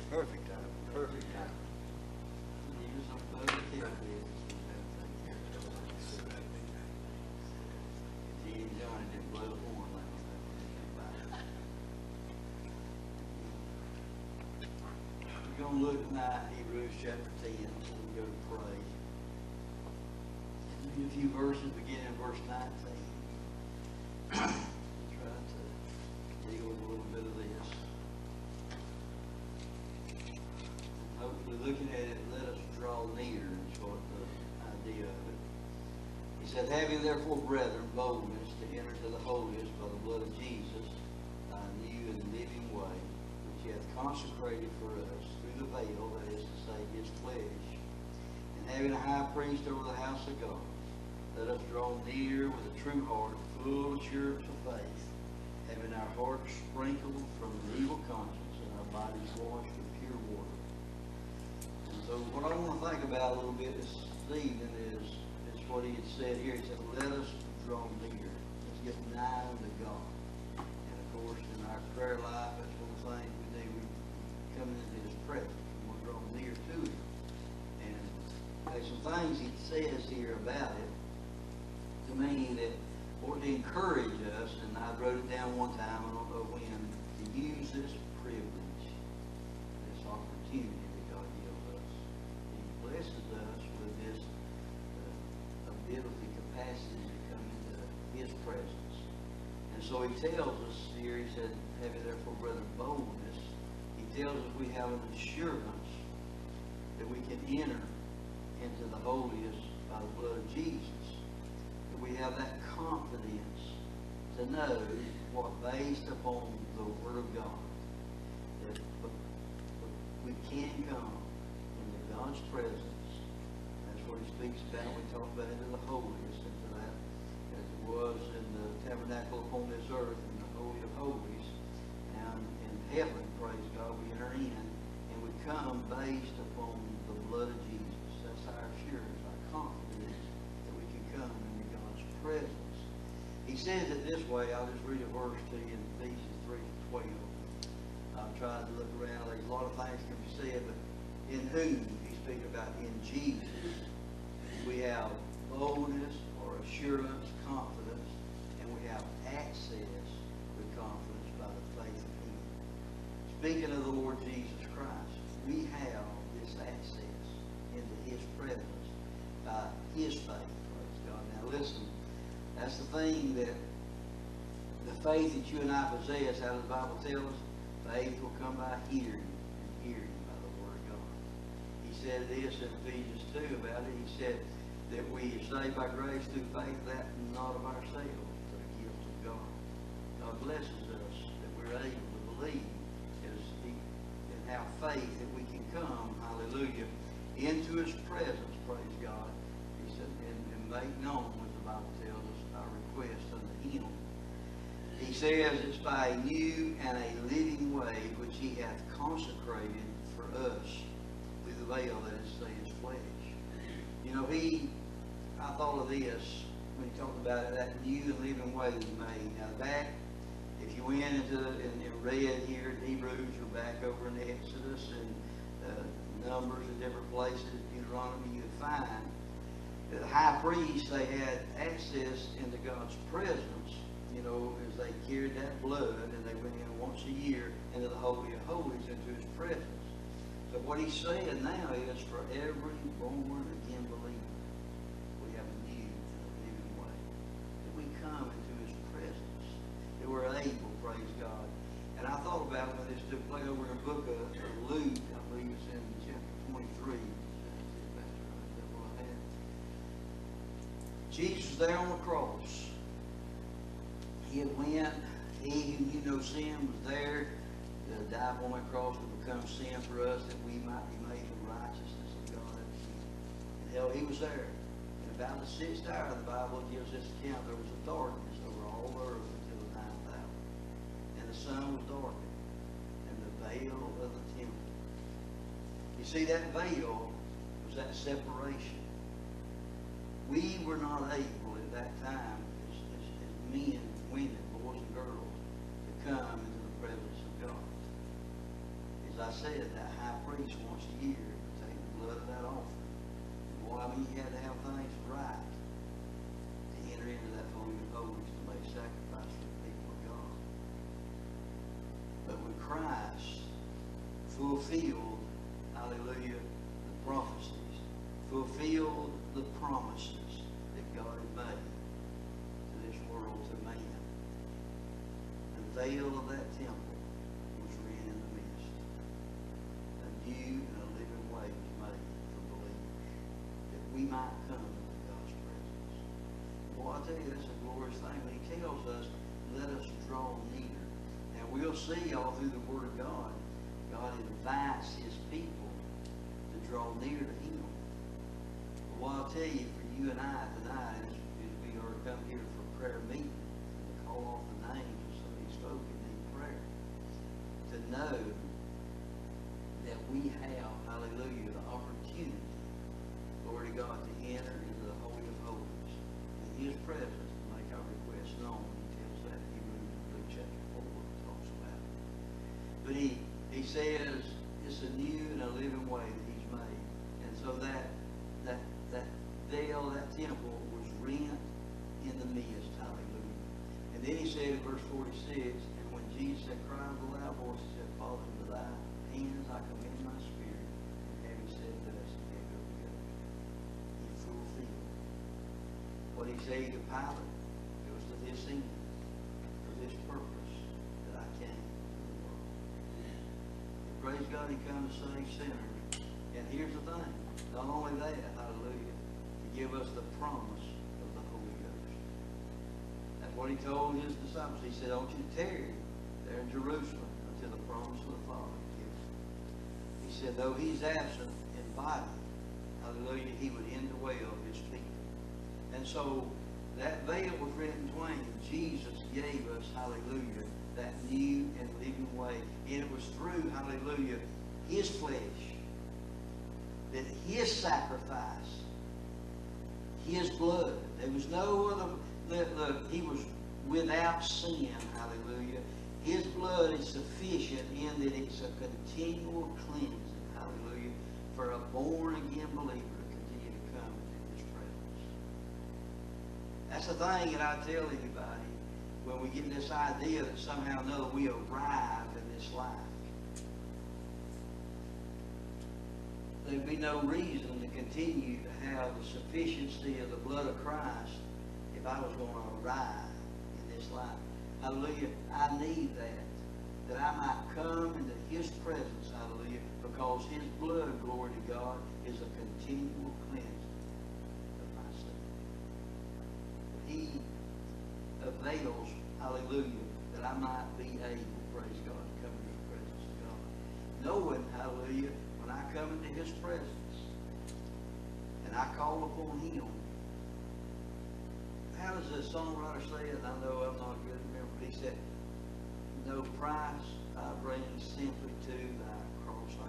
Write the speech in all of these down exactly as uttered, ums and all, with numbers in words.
Perfect time. Perfect time. Even some other care business we have to take care of. He and Johnny didn't blow the horn like that when they came by. We're gonna look tonight at Hebrews chapter ten, before we go to pray. Read a few verses, beginning in verse nineteen. Try to deal with a little bit of this. Hopefully, looking at it, let us draw near, is what the idea of it. He said, having therefore, brethren, boldness to enter to the holiest by the blood of Jesus, a new and living way, which he hath consecrated for us through the veil, that is to say, his flesh, and having a high priest over the house of God, let us draw near with a true heart, full assurance of faith, having our hearts sprinkled from an evil conscience and our bodies washed with pure water. And so what I want to think about a little bit this evening is, is what he had said here. He said, let us draw near. Let's get nigh unto God. And of course, in our prayer life, that's one of the things we do. We come into his presence. We want to draw near to him. And there's some things he says here about it to me that ought to encourage us, and I wrote it down one time, I don't know when, to use this privilege, this opportunity that God gives us. He blesses us with this uh, ability, capacity to come into his presence. And so he tells us here, he said, having therefore, brethren, boldness, he tells us we have an assurance that we can enter into the holiest by the blood of Jesus. We have that confidence to know what, based upon the Word of God, that we can come into God's presence. That's what he speaks about when we talk about into the holiest, into that, as it was in the tabernacle upon this earth, in the Holy of Holies. And in heaven, praise God, we enter in, and we come based upon the blood of Jesus. That's our assurance, our confidence that we can come presence. He says it this way. I'll just read a verse to you in Ephesians three twelve. I've tried to look around. There's a lot of things can be said, but in whom he speaks about in Jesus, we have boldness or assurance, confidence, and we have access with confidence by the faith of him. Speaking of the Lord Jesus Christ, we have this access into his presence by his faith. Praise God. Now listen. That's the thing, that the faith that you and I possess, how does the Bible tell us? Faith will come by hearing, and hearing by the Word of God. He said this in Ephesians two about it. He said that we are saved by grace through faith, that not of ourselves, but a gift of God. God blesses us that we're able to believe as he, and have faith that we can come, hallelujah, into his presence, praise God. He said, and, and make known, as the Bible tells us, our request unto him. He says it's by a new and a living way which he hath consecrated for us through the veil, that is to say, his flesh. You know, he, I thought of this when he talked about it, that new and living way that he made. Now back, if you went into and, and read here in Hebrews, or back over in Exodus and uh, Numbers and different places, Deuteronomy, you would find the high priests, they had access into God's presence, you know, as they carried that blood, and they went in once a year into the Holy of Holies, into his presence. So what he's saying now is, for every born again believer, we have a new and a living way, that we come into his presence, that we're able, praise God. And I thought about when this took place over in the book of Luke, I believe it's in chapter twenty-three. Jesus there on the cross. He had went, he who knew no sin was there to die upon that cross to become sin for us, that we might be made the righteousness of God. And hell, he was there. And about the sixth hour, the Bible gives this account, there was a darkness over all the earth until the ninth hour. And the sun was darkened, and the veil of the temple. You see, that veil was that separation. We were not able at that time, as, as, as men, women, boys and girls, to come into the presence of God. As as I said, that high priest once a year would take the blood of that offering. Boy, I mean, you had to have things right to enter into that holy of holies to make sacrifice for the people of God. But when Christ fulfilled, hallelujah, the prophecies, fulfilled the promises that God had made to this world, to man, the veil of that temple was rent in the midst. A new and a living way was made for believers, that we might come into God's presence. Boy, I tell you, that's a glorious thing. When he tells us, let us draw near. And we'll see all through the Word of God, God invites his people to draw near to him. But what I'll tell you, for you and I tonight, as, as we are come here for prayer meeting, to call off the names of some of these folk in need prayer, to know that we have, hallelujah, the opportunity, glory to God, to enter into the Holy of Holies, in his presence, to make our requests known. He tells that in Hebrews Luke chapter four, it talks about it. But he He says it's a new and a living way that he's made. And so that that that veil, that temple was rent in the midst. Hallelujah. And then he said in verse forty-six, and when Jesus had cried with a loud voice, he said, Father, into thy hands I commend my spirit. And having said this, he gave up the ghost. He fulfilled what he said to Pilate. It was to this end, for this purpose, that I came. Praise God, he comes to save sinners. And here's the thing. Not only that, hallelujah, to give us the promise of the Holy Ghost. That's what he told his disciples. He said, I want you to tarry there in Jerusalem until the promise of the Father is given. He said, though he's absent in body, hallelujah, he would indwell his people. And so that veil was rent in twain. Jesus gave us, hallelujah, that new and living way. And it was through, hallelujah, his flesh, that his sacrifice, his blood. There was no other, the, the, he was without sin, hallelujah. His blood is sufficient in that it's a continual cleansing, hallelujah, for a born-again believer to continue to come into his presence. That's the thing that I tell anybody. When we get this idea that somehow or another we arrive in this life, there'd be no reason to continue to have the sufficiency of the blood of Christ if I was going to arrive in this life. Hallelujah. I need that, that I might come into his presence, hallelujah, because his blood, glory to God, is a continual cleansing of my sin. He avails, hallelujah, that I might be able, praise God, to come into the presence of God. Knowing, hallelujah, when I come into his presence and I call upon him, how does the songwriter say it? I know I'm not good at remembering, but he said, no price I bring simply to thy cross I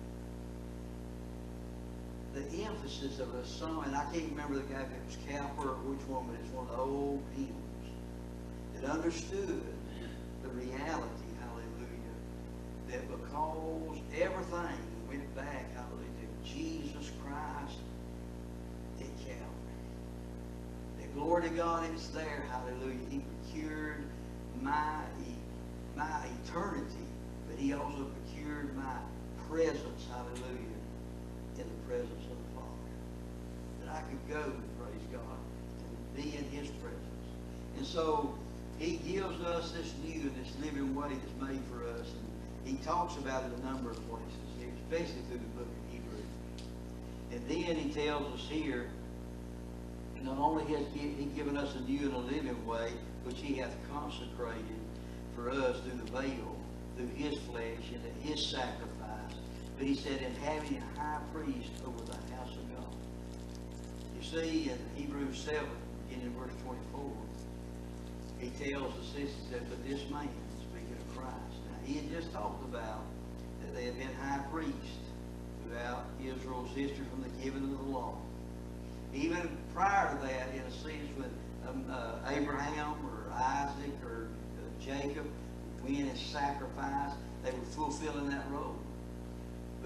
claim. The emphasis of the song, and I can't remember the guy if it was Cowper or which one, but it's one of the old hymns that understood the reality, hallelujah, that because everything went back, hallelujah, to Jesus Christ at Calvary. That glory to God, it's there, hallelujah. He procured my, my eternity, but he also procured my presence, hallelujah, in the presence of the Father. That I could go, praise God, and be in his presence. And so he gives us this new and this living way that's made for us. And he talks about it a number of places, especially through the book of Hebrews. And then he tells us here, not only has he given us a new and a living way, which he hath consecrated for us through the veil, through his flesh and his sacrifice, but he said, in having a high priest over the house of God. You see, in Hebrews seven, beginning in verse twenty-four, he tells us this, he said, but this man, speaking of Christ. Now, he had just talked about that they had been high priests throughout Israel's history from the giving of the law. Even prior to that, in a sense, when um, uh, Abraham or Isaac or uh, Jacob went and sacrificed, they were fulfilling that role.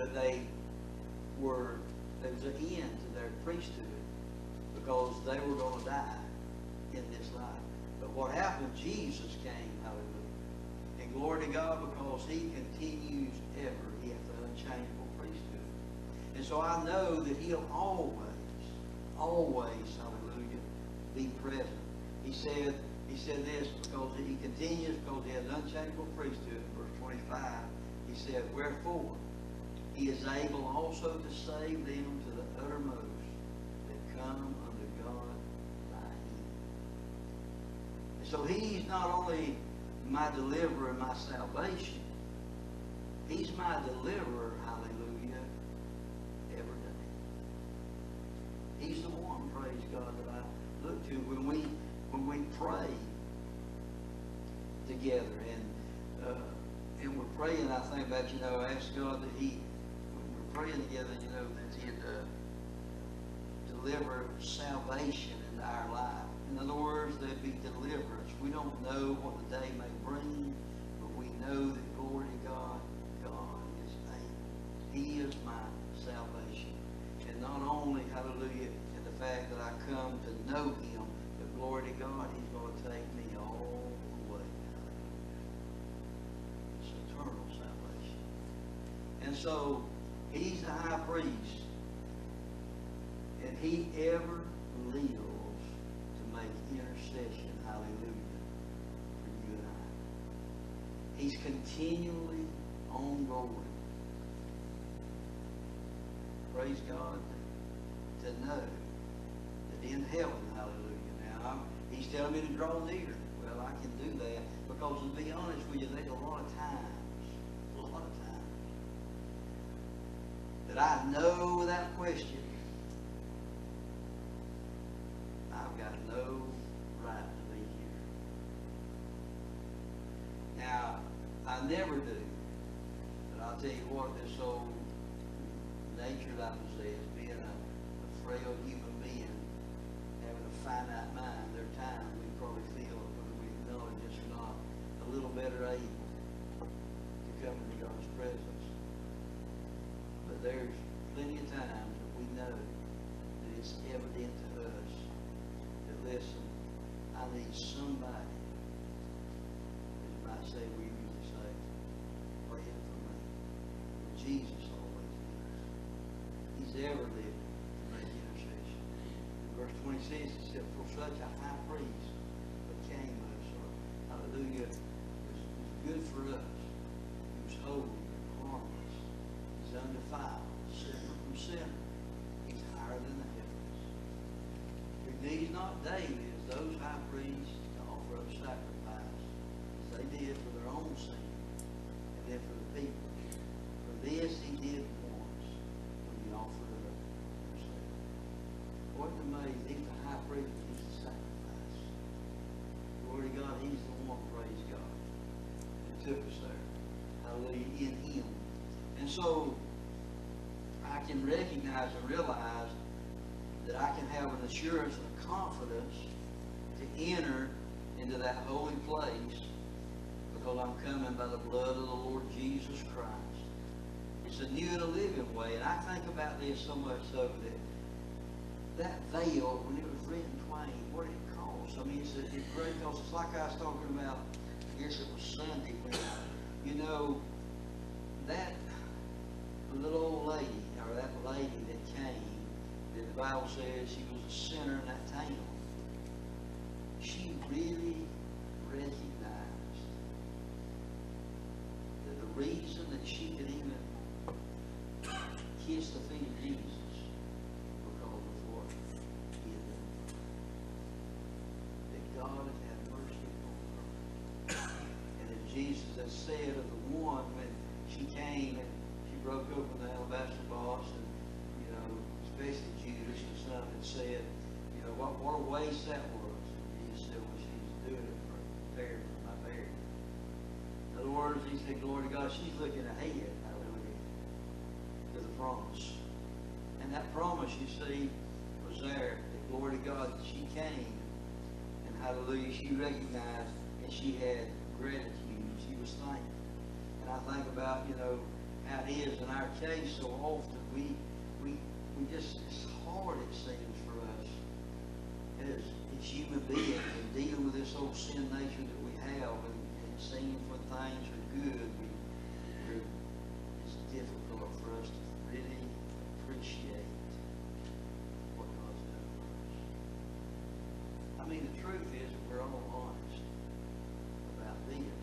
but they were, there was an end to their priesthood because they were going to die in this life. But what happened, Jesus came, hallelujah. And glory to God, because he continues ever. He has an unchangeable priesthood. And so I know that he'll always, always, hallelujah, be present. He said, he said this because he continues, because he has an unchangeable priesthood. In verse twenty-five, he said, wherefore he is able also to save them to the uttermost that come unto God by him. And so he's not only my deliverer and my salvation, he's my deliverer, hallelujah, every day. He's the one, praise God, that I look to when we when we pray together, and uh, and we're praying. I think about, you know, I ask God that He, when we're praying together, you know, that He'd uh, deliver salvation into our life. In other words, there'd be deliverance. We don't know what the day may bring, but we know that, glory to God, God is able. He is my salvation. And not only, hallelujah, in the fact that I come to know Him, but glory to God, He's going to take me all the way. It's eternal salvation. And so, He's the high priest, and He ever lives to make intercession, hallelujah, for you and I. He's continually ongoing. Praise God, to know that in heaven, hallelujah. Now, I'm, He's telling me to draw near. Well, I can do that because, to be honest with you, there's a lot of times, a lot of times, that I know without question, I've got no right to be here. Now, I never do, but I'll tell you what, this old nature that I possess, being a, a frail human being, having a finite mind, there are times we probably feel, whether we acknowledge this or not, a little better able to come into God's presence. But there's plenty of times that we know that it's evident to us that, listen, I need somebody, as you might say, we usually say, praying for me. But Jesus always is. He's ever lived to make intercession. In verse twenty-six, it said, for such a high priest became us, or hallelujah, was, was good for us. He was holy and harmless. He's undefiled, separate from sinner. He's higher than the heavens. Who needs not daily as those high priests to offer up sacrifice, as they did for their own sin, and then for the people. For this he did once, when he offered it up himself. Wasn't it amazing? He's the high priest, he's the sacrifice. Glory to God, he's the one, praise God, that took us there. Hallelujah, in him. And so, I can recognize and realize that I can have an assurance and a confidence to enter into that holy place because I'm coming by the blood of the Lord Jesus Christ. It's a new and a living way. And I think about this so much so that that veil, when it was written twain, what did it cost? I mean, it's, a, it's great because it's like I was talking about, I guess it was Sunday, when, you know, that little old lady, or that lady that came, that the Bible says she was a sinner in that town, she really recognized that the reason that she could even kiss the feet of Jesus because of what he had done. That God had had mercy upon her. And that Jesus had said of the one when she came and she broke open the alabaster box, and, you know, especially Judas, his son, had said, you know, what, what a waste that was. And Jesus said, well, she's doing it for preparing for my burial. In other words, he said, glory to God, she's looking ahead, hallelujah, to the promise. And that promise, you see, was there. That glory to God, that she came, and hallelujah, she recognized, and she had gratitude. She was thankful. And I think about, you know, how it is in our case so often. We, we, we just, it's hard, it seems, for us as, as human beings and dealing with this old sin nature that we have and, and seeing when things are good, we, we're, it's difficult for us to really appreciate what God's done for us. I mean, the truth is, if we're all honest about this,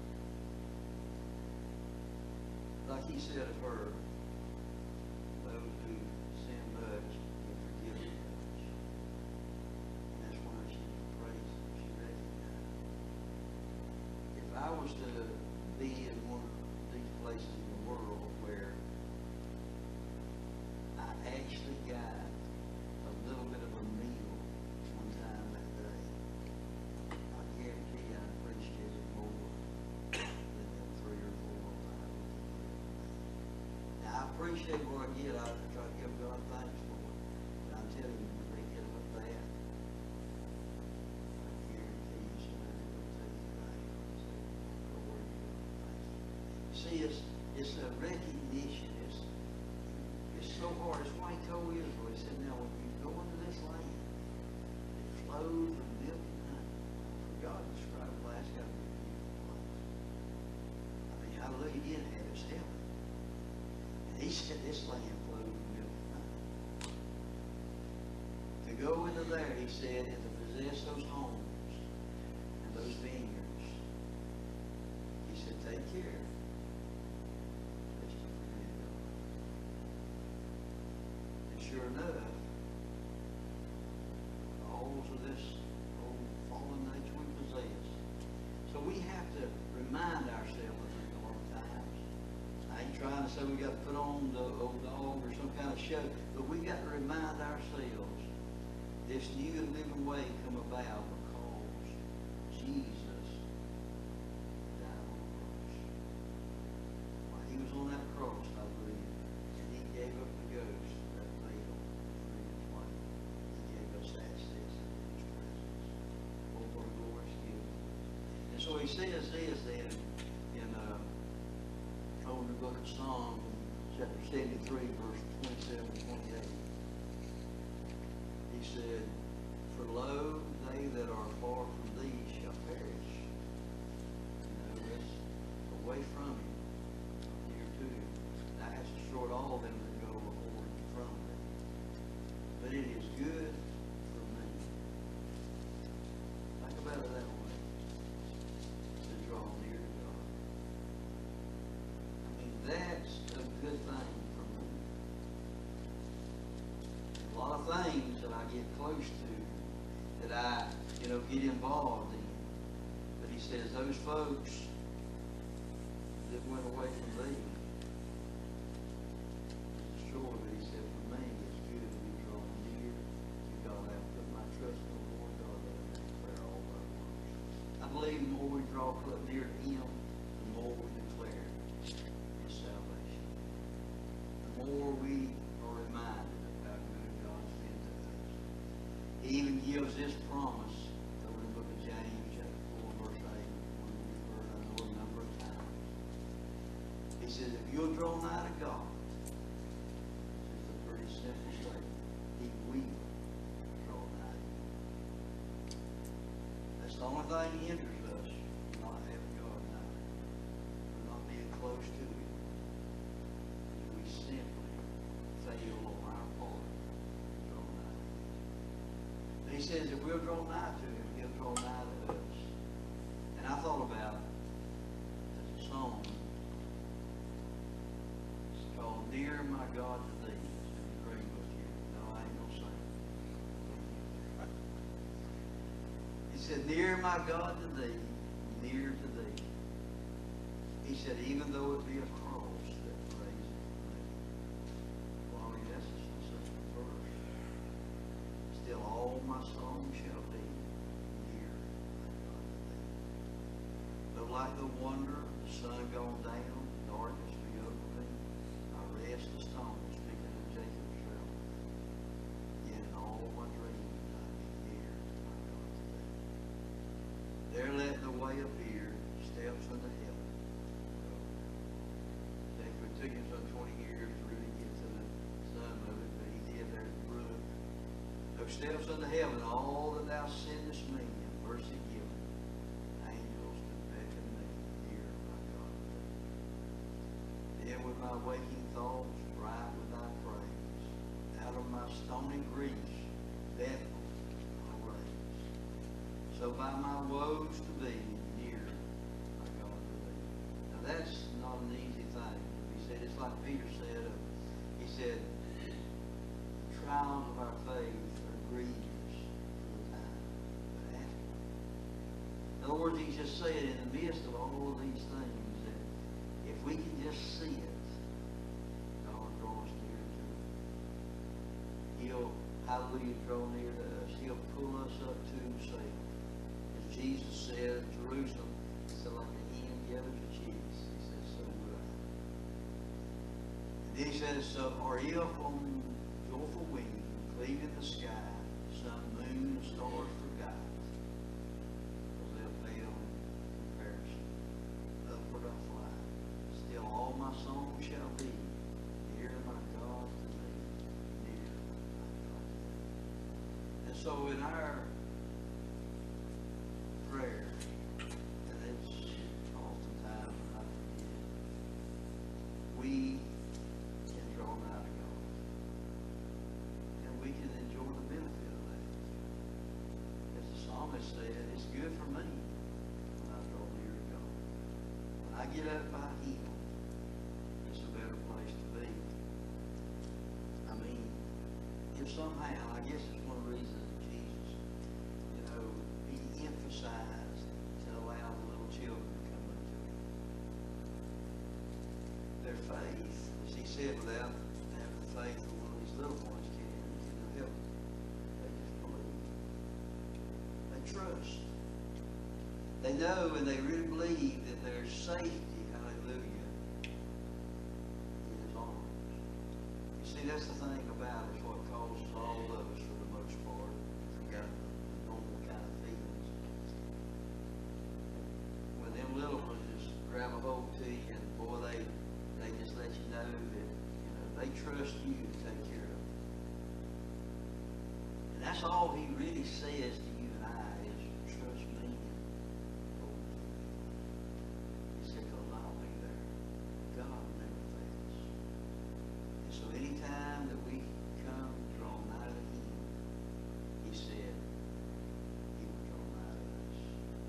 like he said of her, those who sin much will forgive much. And that's why she praised him. She recognized. If I was to be in one of these places in the world where I actually got a little bit of a meal one time that day, I guarantee I appreciate it more than them three or four or five. Now, I appreciate what I get. I try to give God thanks for it. But I'm telling you, when they get with that, I guarantee you somebody will take you back and say, Lord, thanks. See, it's, it's a recognition. It's, it's so hard. It's why he told Israel, he said, now when you go into this land, it flows with milk and honey. For God described Alaska as a beautiful place. I mean, hallelujah, he did have his heaven. And he said this land flows with milk and honey. To go into there, he said, and to possess those homes and those vineyards, he said, take care. Lest you forget God. And sure enough, all of this old fallen nature we possess. So we have to remind ourselves of it a lot of times. I ain't trying to say we got to put on the old dog or some kind of show, but we got to remind ourselves this new and living way come about because Jesus died on the cross. While he was on that cross, I believe, and he gave up the ghost, that veil, three and twenty. He gave us access into his presence. Oh, what a glorious gift. And so he says this then in uh, over the book of Psalms, chapter seventy-three, verse twenty-seven and twenty-eight. He said, for lo, they that are far from thee shall perish. You know, that's away from him, near to him. Thou hast destroyed all them that go before and from thee. But it is good for me. Think about it that way. To draw near to God. I mean, that's a good thing for me. A lot of things that I get close to, that I, you know, get involved in. But he says, those folks that went away from thee, destroyed, but he said, for me, it's good to be drawn near to God. I have put my trust in the Lord God, that I may declare all thy works. I believe the more we draw near to him, the more we declare his salvation. The more we are reminded of how good God's been to us. He even gives this promise over in the book of James, chapter four, verse eight, one we've heard, I know, a number of times. He says, if you'll draw nigh to God, it's a pretty simple statement, he will draw nigh to you. That's the only thing that hinders us from not having God nigh, from not being close to him. We simply fail on our part to draw nigh to him. But he says if we'll draw nigh to him, he'll draw nigh to us. And I thought about there's a song. It's called Near My God to Thee. It's in the green book here. No, I ain't gonna sing it. He said, near my God to thee, near to thee. He said, even though it be a cross that praiseth me. Well, I mean, that's a specific verse. Still all my song shall be near my God to thee. Though like the wonder, the sun gone down, darkness be over me, I rest the stone, speaking of Jacob's trail. Yet in all my dreams I be near my God to thee. There let the way appear, steps unto heaven. Take me to took him some twenty years to really get to the sum of it, but he did there at the brook. Those steps unto heaven, all that thou sendest me, in mercy given, angels to beckon me, dear my God. Then with my waking thoughts, bright with thy praise, out of my stony griefs, Bethel I raise. So by my woes to be near, my God, to thee. Now that's not an easy thing. He said, it's like Peter said, uh, he said, the trials of our faith are grievous for the time, but after. In other words, he just said, in the midst of all of these things, that if we can just see it, God will draw us near to it. He'll, hallelujah, draw near to us. He'll pull us up to himself. As Jesus said, Jerusalem, he said, like a hen gathers her chicks. He said, so would I. And then he says, so, or if on joyful wing, cleaving the sky, sun, moon, and stars forgot, because they'll fail in comparison. Upward I fly, still all my song shall be, near my God to me, near my God to me. And so in our prayer, and it's oftentimes when I forget, we can draw nigh to God. And we can enjoy the benefit of that. As the psalmist said, it's good for me when I draw near to God. When I get up by him, it's a better place to be. I mean, if somehow, I guess it's one of the reasons that Jesus, you know, he emphasized to allow the little children to come unto him. Their faith, as he said, without having the faith of one of these little ones can, can help them. They just believe. They trust. They know and they really believe that there's safety, hallelujah, in his arms. You see, that's the thing about it, what causes all of us, for the most part, if we got the normal kind of feelings. When them little ones just grab a hold to you, and boy, they they just let you know that, you know, they trust you to take care of them. And that's all he really says to you and I is, trust me and hold to me. He said, because I'll be there. God never fails. And so anytime that we come draw nigh to him, he said, he will draw nigh to us.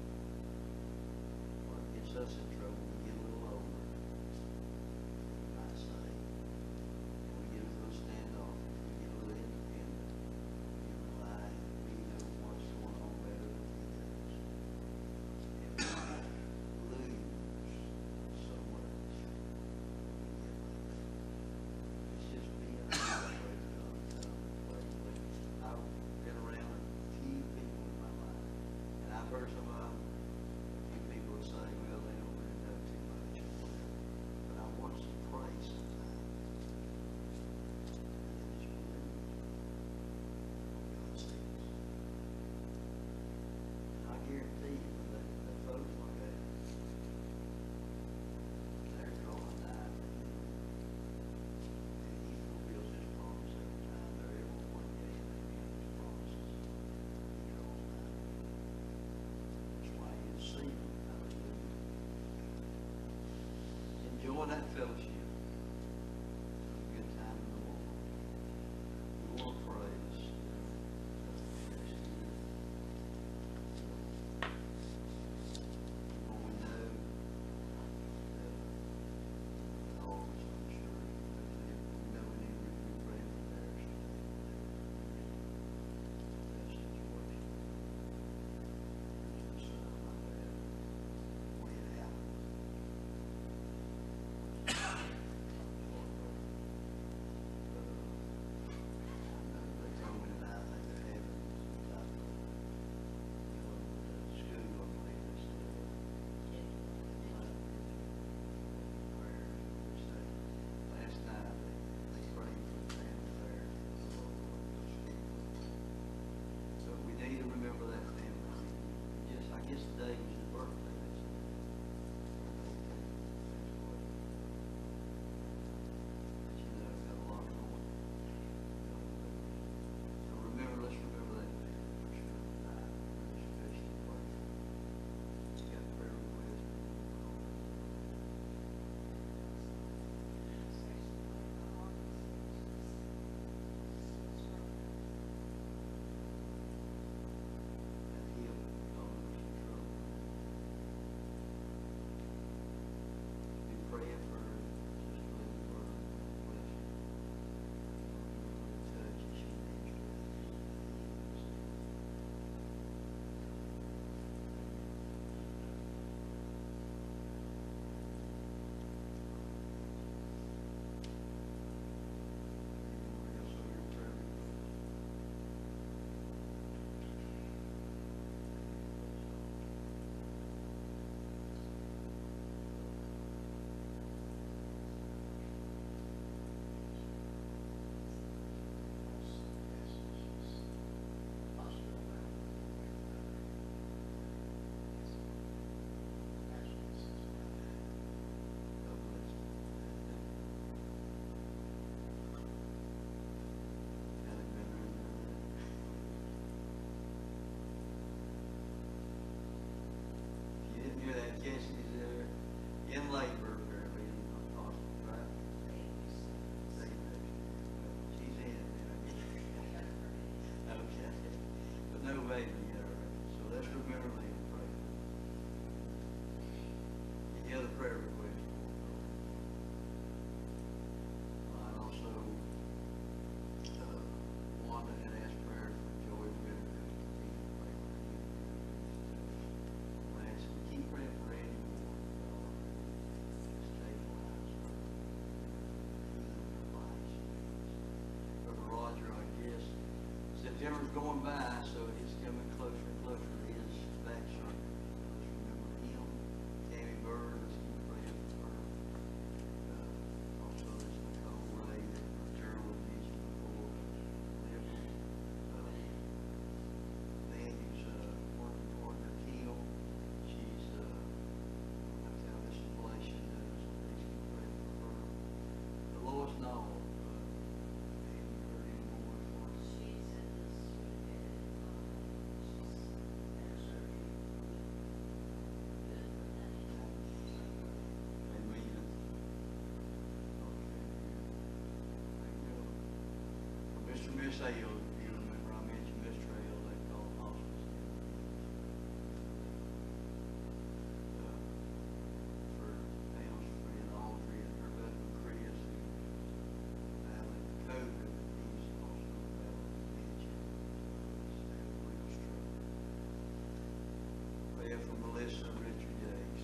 What gets us in trouble, we get a little older, we might say, and we get a little standoffish, we get a little independent, we rely, we know what's going on better than he does. And we lose so much when we get like that. It's just being praise God, praise God. I've been around a few people in my life, and I've heard some of them, a few people say, well, they don't really know too much. But I watch them pray sometimes, and they just believe what God says. And I guarantee you, when they, they folks like that, they're drawing nigh to him. And he fulfills his promise every time. They're able to one day and they meet his promises. He draws nigh to him. That's why you see him. Hallelujah. Enjoy that fellowship. Have a good time in the Lord. We want to praise. When we know that all is unsure, we know we need to be praying for theirs. That situation. Just, uh, my bad. Way it happened. Jennifer's going by, so it's coming closer and closer to his back surgery. Let's remember him, Tammy Bird, let's keep praying for her. Uh, also, this Nicole Ray that Gerald mentioned before. Uh, Mandy's uh, working partner, Kim. She's uh, that's how this inflation does. Please keep praying for her. The Lois Knoll. Mister Miss Hale, if you remember, I mentioned Mister Hale, they call him hospice. Uh, for Pam's friend Audrey and her husband Chris, who's battling COVID, he's also battling dementia. He's had a real struggle. Prayer for Melissa Richard Yates.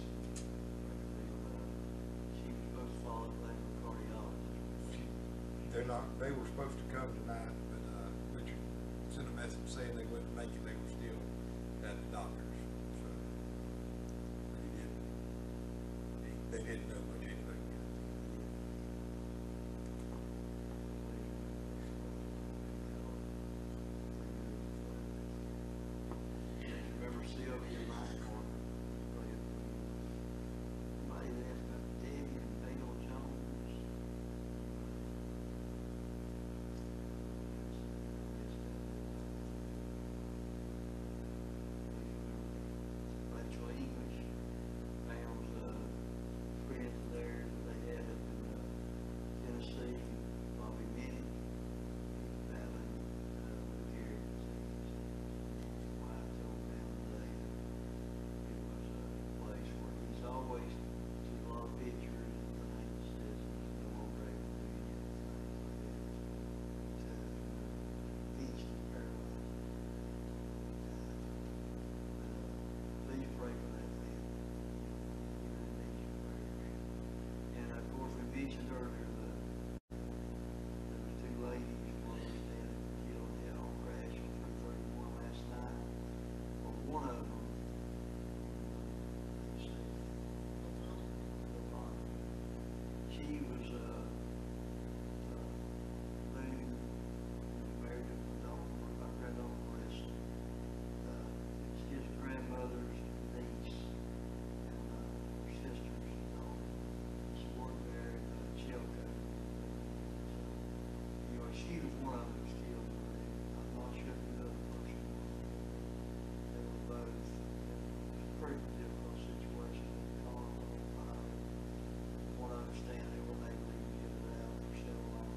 She was supposed to follow back with cardiologist. They're not, they were supposed to come tonight, but, uh, Richard sent a message saying they wouldn't make it, they were still at the doctor's, so. But he didn't, he, they didn't know much anything yet. Remember Sylvia and Mike Carter? Somebody that asked about Debbie and Dale Jones. Rachel English, Pam's uh, friends there that they had up in uh, Tennessee, Bobby Minnick, he's battling uh, with Gary. Why I told Pam today that it was a place where he's always took a lot of pictures and things, says he's no longer able to do anything like that. To teach the paralyzed. Please pray for that man. He really needs your prayers. And of course, we mentioned earlier that there was two ladies, one was dead and killed in a head-on crash on three thirty-one last night. Well, one of them, let's see, she was uh, uh, living, married to my daughter, my granddaughter Melissa. Uh, it's his grandmother's niece and uh, her sister's daughter. She worked there in uh, Chilco. So, anyway, she was one of them that was killed. I'm not sure who the other person was. They were both. It was a pretty difficult situation in Colorado, Ohio. From what I understand, they were able to get it out for several hours.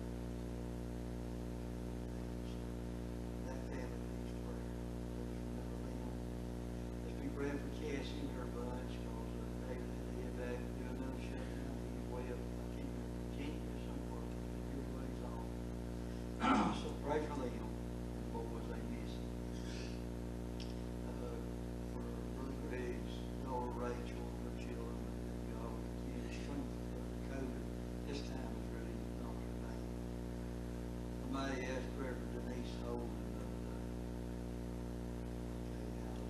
So, that family needs prayer. Please remember them. Let's be praying for Cassie and her bunch, because uh, David had to head back and do another shutdown. He's way up, I can't remember, Virginia or somewhere. Here's where he's on. So pray for them. What was they missing? Uh, for Brother Greg's daughter Rachel and her children, that God would continue to strengthen her. COVID this time was really not her name. Somebody asked prayer for Denise Holden. uh, uh, okay, how's-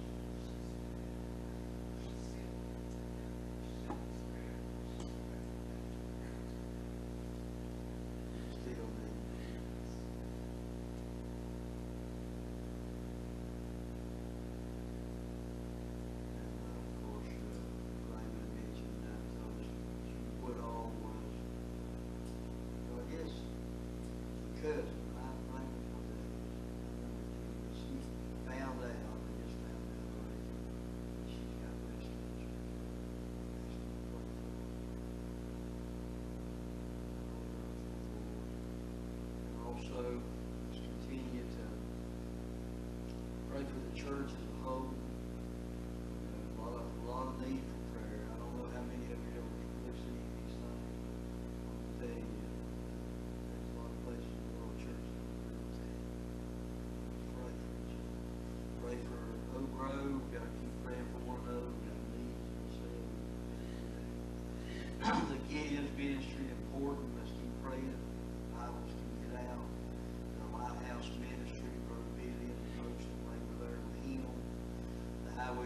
Still need. And uh, of course, uh, Raymond mentioned that those Woodall was, well, I guess, the cousin, right? Raymond, what that is. I remember she found out, I just found out already, that she's got breast cancer. Asked me to pray for her. And also, let's continue to pray for the church as a whole. Uh, A lot of, a lot of need for prayer. I don't know how many of you ever really seen these things, but I can tell you, there's a lot of places in the world churches that are really sad. Pray for each other. Pray for Oak Grove. We've got to keep praying for one another. We've got needs ourselves. The Gideon's ministry important. Let's keep praying. Bibles can get out. The Lighthouse ministry, Brother Billy and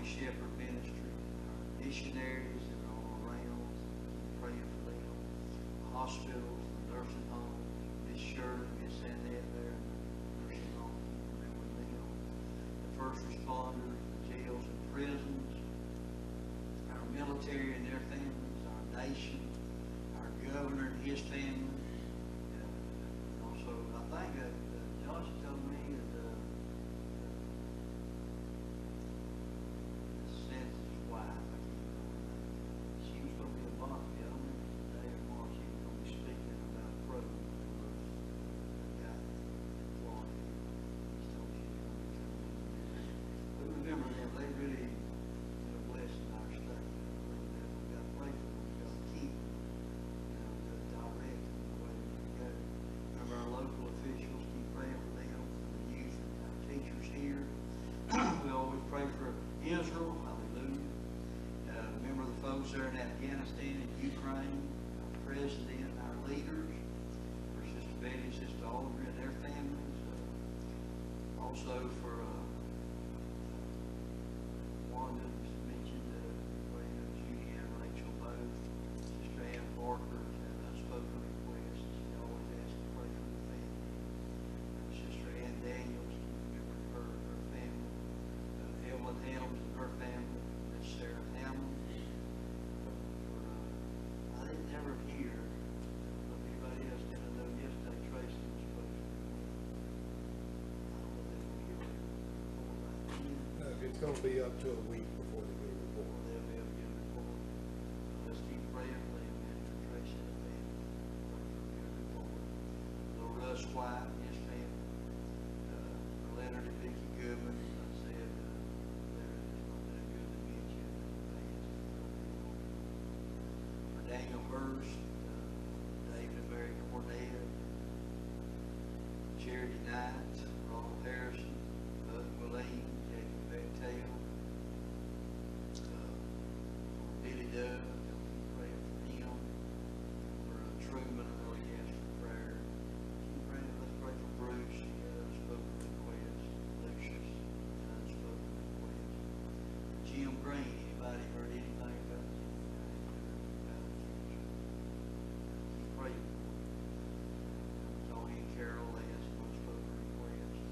Joy Shepherd Ministry, our missionaries that are all around, praying for them, hospitals, nursing homes, Miss Shirley, Miss Annette there, in the nursing home, remember them, the first responders, the jails and prisons, our military and their families, our nation, our governor and his family. Uh, and also, I think that uh, Josh told me that uh, Santa's wife, I can't remember her name, she was going to be a volunteer. I don't remember today or tomorrow. She was going to be speaking about a program for us. The guy in Florida, he's told she's going to be coming in. But remember them, they really been a blessing in our state. We've got to pray for them. We've got to keep, you know, the direct in the way they go. Remember our local officials, keep praying for them, for the youth and our teachers here. We always pray for Israel, hallelujah. Uh, remember the folks there in Afghanistan and Ukraine, our president, our leaders, for Sister Betty, Sister Aldrin, and their families. Uh, also for uh, Wanda mentioned, uh, praying for Judy and Rachel both, Sister Ann Parker, and unspoken requests. She always asks to pray for the family. Uh, Sister Ann Daniels, remember her, her family. Uh, Evelyn Helms and her family. Miss Sarah Hamlin. For, uh, I didn't never hear, but anybody else didn't know yesterday, Tracy was supposed to be with. I don't know if they will hear it before by then. No, it's gonna be up to a week before they get a report. They'll be able to get a report. Let's keep praying for them and for Tracy and the family. Pray for a good report. Little Russ White and his family. Uh, Leonard and Vicky Goodman, as I said, uh, Leonard is not that good to mention. For Daniel Hurst, uh, David and Mary Cornell, Charity Knight, Ronald Harrison, Bud Willeen, Jacob Bechtel, uh, Billy Dove, don't keep praying for him. For uh, Truman, I know he asked for prayer. Keep praying, let's pray for Bruce, he had unspoken requests. Lucius, unspoken requests. Jim Green, anybody heard anything about Jim? About cancer? Keep praying for him. Tony and Carol, they had some unspoken requests.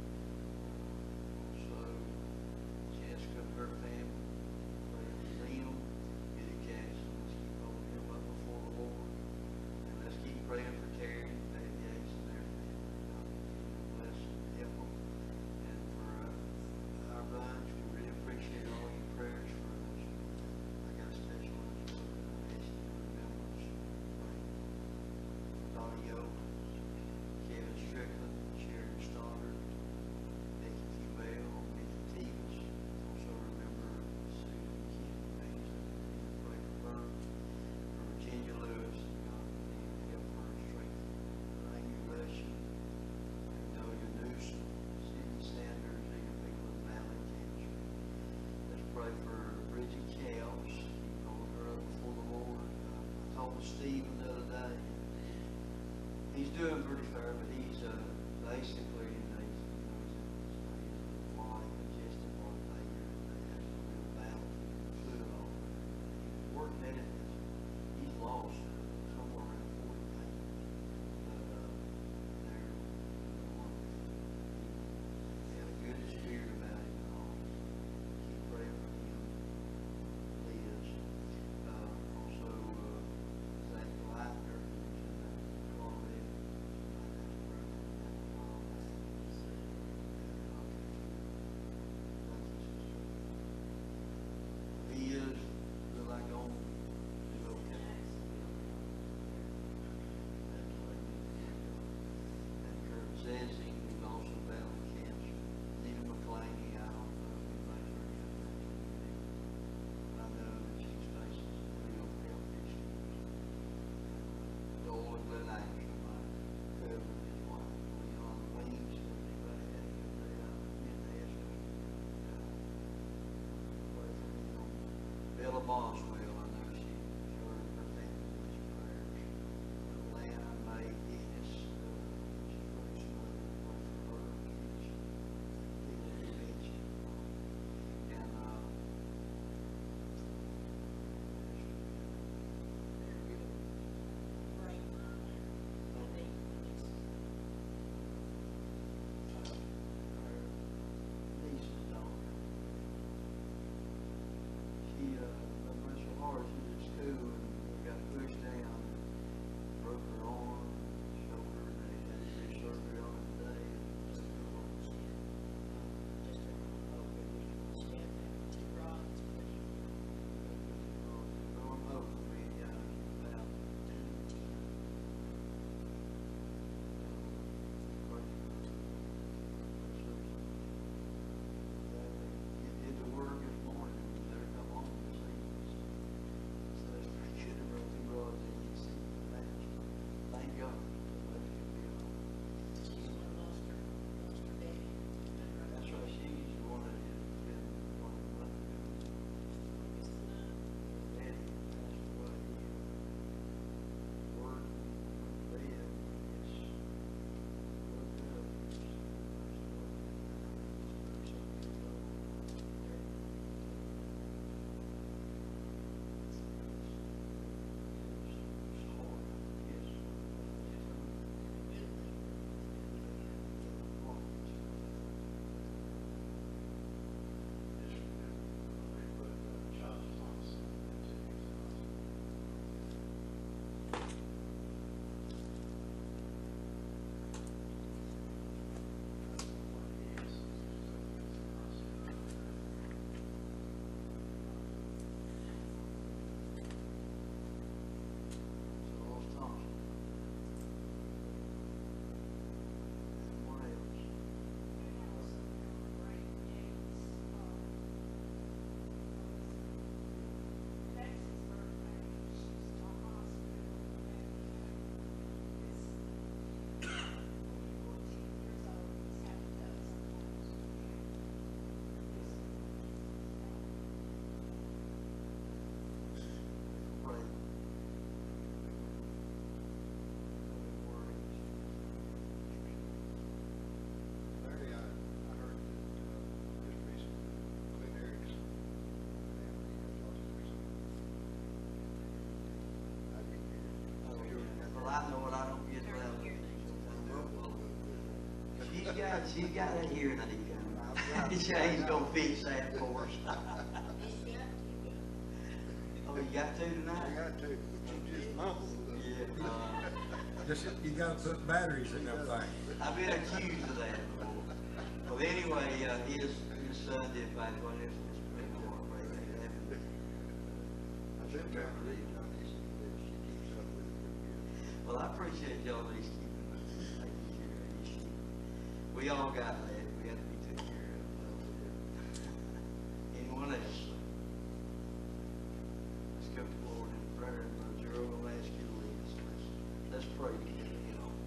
Also, Jessica and her family, praying for them. Eddie Jackson, let's keep holding him up before the Lord. And let's keep praying for Terry and Dave Yates and their family. God continue to bless and help them. And for uh, our bunch, we really appreciate all your prayers for us. I got a special one for uh, ask you to remember us. Pray. Dottie Owens, Kevin Strickland, Sharon Stoddard, Becky Cubell, Mickey Tevis. Also remember Susan Kim Mason, and pray for her. For Virginia Lewis, God continue to help her and strengthen her. Amy Russian, Magnolia Newsom, Cindy Sanders, these are people with valley cancer. Let's pray for Bridget Kels, keep holding her up before the Lord. Uh, I talked to Stephen the other day. He's doing pretty fair, but he's uh, basically, you know, he's, you know, he's in he's lying, congested heart failure. They have to do a battle to get the fluid off. He's working at it. He's lost uh, somewhere around forty pounds. But uh, they're wonderful. He had a good spirit about him and all. Keep praying for him. Liz. Uh, also, uh, Zach Leitner, who's in the Colorado. He is, feel like on, do okay. And Kurt Zezing, who's also battling cancer. Nita McClaney, I don't know if anybody's heard anything from him. But I know that she's facing some real health issues. Dolan Glen Anger, my cousin, his wife, Leon Weems, if anybody had a good day out in Nashville. Pray for him. Bella Boswell, I know she, her, her family needs prayers. Lana Mae Dennis, uh, she prays for her, pray for her, kids, people who mentioned. And, uh, I know what I don't get around. She's got, she's got a hearing aid coming. Shane's gonna fix that for us. Oh, you got two I tonight? got to, just mumble. Yeah. uh, Just, you gotta put batteries in them things. I've been accused of that before. Well, anyway, uh, his, his son did find one, it's, it's pretty cool, right? I said, remember these, John, she she keeps up with it pretty good. Well, I appreciate y'all at least keeping, taking care of your sheep. We all got that, we have to be taken care of. Anyone else? Let's go forward in prayer, and Brother Gerald will ask you to lead us. Let's, let's pray together, you know.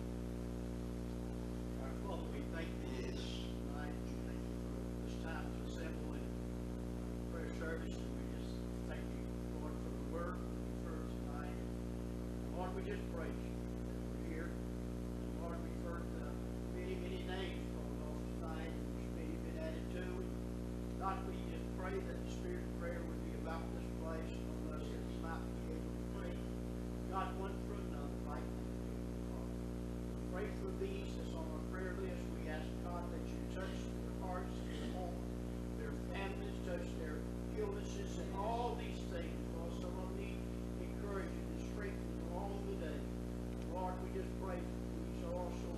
Our Father, we thank you for Yes. this night. We thank you for this time to assemble in prayer service. And we just thank you, Lord, for the word for tonight. And Lord, we just praise you that we're here. And Lord, we've heard uh, many, many names called off tonight, and there's many been added to. And God, we just pray that the spirit of prayer would be about this place among us, that we might be able to pray, God, one for another, like we do. We pray for these that's on our prayer list. We ask God that you touch their hearts, their homes, their families, touch their illnesses, and all these things. Lord, some of them need encouragement and strengthening along the day. Lord, we just pray for these also.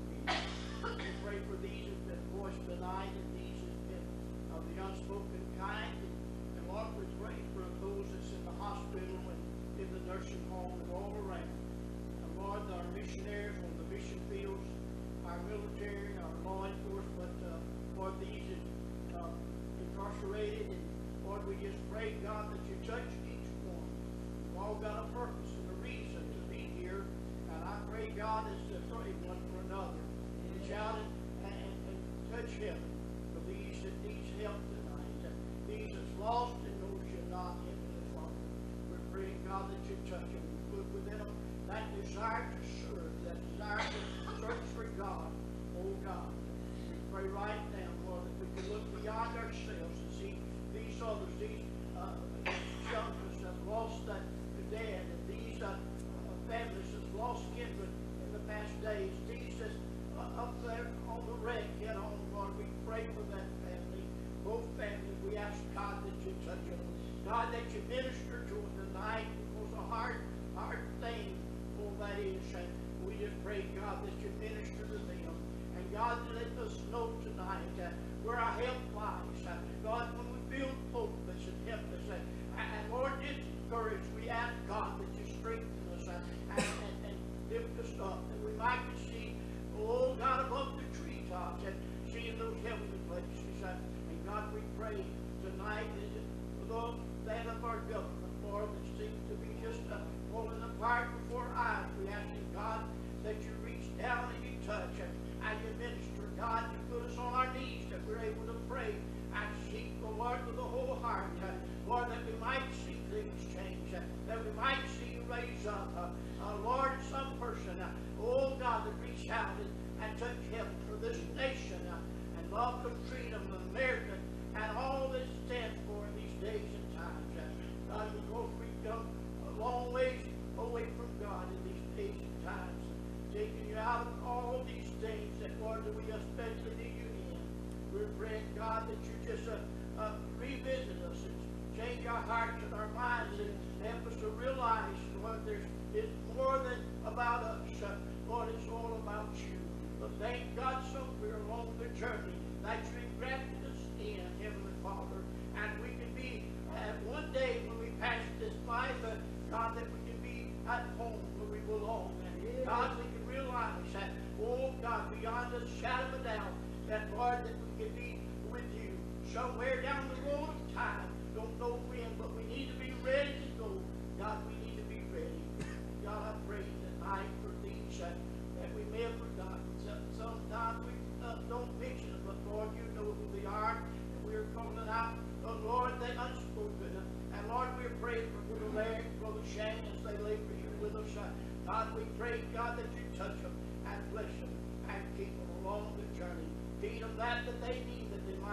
We pray for these who've been voiced tonight, and these who've been of the unspoken kind. And, and Lord, we pray for those that's in the hospital and in the nursing home and all around. And Lord, our missionaries on the mission fields, our military, our law enforcement, uh, Lord, these uh, incarcerated, and Lord, we just pray, God, that you touch each one. We've all got a purpose and a reason to be here, and I pray, God, is to pray one for another. Reach out and, and, and touch heaven for these that needs help tonight, and these that's lost and knows you're not, Heavenly Father. We're praying, God, that you touch them, put within them that desire to serve, that desire to search for God. Oh God, we pray right now, Lord, that we can look beyond ourselves and see these others, these uh, youngsters that lost that dad, and these uh, uh, families that lost kindred in the past days, these that's uh, up there on the wreck, head on, Lord, we pray for that family, both families. We ask God that you touch them, God, that you minister to them tonight. It was a hard, hard thing. Oh, that is, and we just pray, God, that you minister to them. And God, let us know tonight uh, where our help lies. Uh, God, when we feel hopeless and helpless, uh, and, and Lord, just encourage, we ask God that you strengthen us uh, and, and, and lift us up, that we might see, oh God, above the treetops and seeing those heavenly places. Uh, and God, we pray tonight that for those that of our government, Lord, that seems to be just uh, falling apart before our eyes, we ask you, God, that you reach down and you touch and, and you minister. God, you put us on our knees that we're able to pray and seek the Lord with a whole heart. Uh, Lord, that we might see things change, uh, that we might see you raise up. Uh, uh, Lord, some person, uh, oh God, that reach out and, and touch heaven for this nation uh, and love and freedom of America and all this stands for in these days and times. Uh, God, because we've come a long ways away from God in these days and times, taking you out of all these things that, Lord, that we especially need you in. We're praying, God, that you just uh, uh, revisit us and change our hearts and our minds and help us to realize, Lord, there's it's more than about us. Uh, Lord, it's all about you. But thank God somewhere along the journey that you grafted us in, Heavenly Father, and we can be at uh, one day when we pass this life, uh, God, that we can be at home where we belong. And God, we can realize that, oh God, beyond the shadow of a doubt, that Lord, that we can be with you somewhere down the road of time. Don't know when, but we need to be ready to go. God, we need to be ready. God, I pray tonight for these uh, that we may have forgotten. Sometimes we uh, don't mention them, but Lord, you know who they are, and we're calling out, oh Lord, they unspoken. And Lord, we're praying for Brother Larry, Brother Shane, as they labor here with us. Uh, God, we pray, God, that you touch them and bless them and keep them along the journey. Feed them that that they need, that they might feed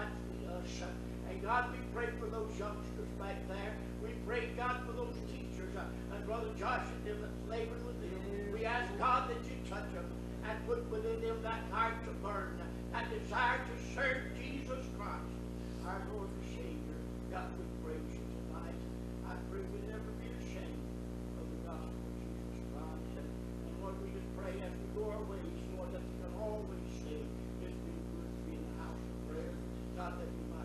us. And God, we pray for those youngsters back there. We pray, God, for those teachers uh, and Brother Josh and them that's laboring with them. We ask, God, that you touch them and put within them that heart to burn, that desire to serve Jesus Christ, our Lord and Savior. God, we praise you tonight. I pray we never be ashamed of the gospel of Jesus Christ. And, and Lord, we just pray as we go our ways, Lord, that we can always say, it's been good to be in the house of prayer. God, that we might